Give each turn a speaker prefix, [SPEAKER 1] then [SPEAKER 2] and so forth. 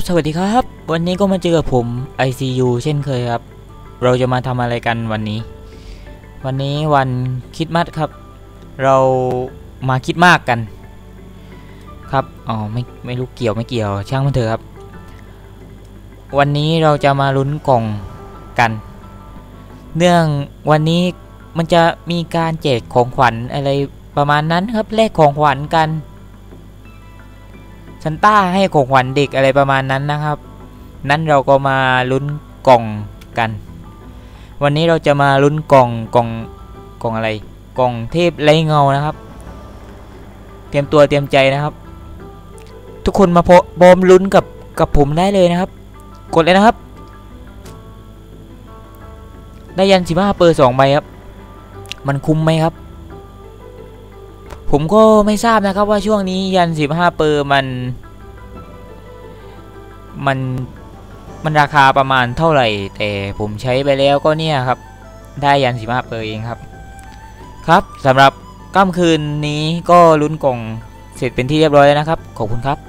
[SPEAKER 1] สวัสดีครับวันนี้ก็มาเจอกับผม ICU เช่นเคยครับเราจะมาทำอะไรกันวันนี้วันคริสต์มาสครับเรามาคิดมากกันครับไม่รู้เกี่ยวไม่เกี่ยวช่างมันเถอะครับวันนี้เราจะมาลุ้นกล่องกันเนื่องวันนี้มันจะมีการแจกของขวัญอะไรประมาณนั้นครับแลกของขวัญกันซันต้าให้ของขวัญเด็กอะไรประมาณนั้นนะครับนั้นเราก็มาลุ้นกล่องกันวันนี้เราจะมาลุ้นกล่องอะไรกล่องเทพไร้เงานะครับเตรียมตัวเตรียมใจนะครับทุกคนมาพร้อมลุ้นกับผมได้เลยนะครับกดเลยนะครับได้ยัน15 เปอร์2 ใบครับมันคุ้มไหมครับผมก็ไม่ทราบนะครับว่าช่วงนี้ยัน15 เปอร์มันราคาประมาณเท่าไหร่แต่ผมใช้ไปแล้วก็เนี่ยครับได้ยัน15 เปอร์เองครับสำหรับค่ำคืนนี้ก็ลุ้นกล่องเสร็จเป็นที่เรียบร้อยแล้วนะครับขอบคุณครับ